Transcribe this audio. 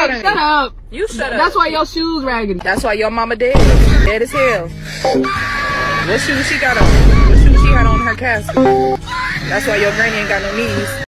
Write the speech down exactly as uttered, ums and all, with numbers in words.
Like, shut up. You shut up. That's why your shoes raggedy. That's why your mama dead. Dead as hell. What shoes she got on? What shoes she had on her casket? That's why your granny ain't got no knees.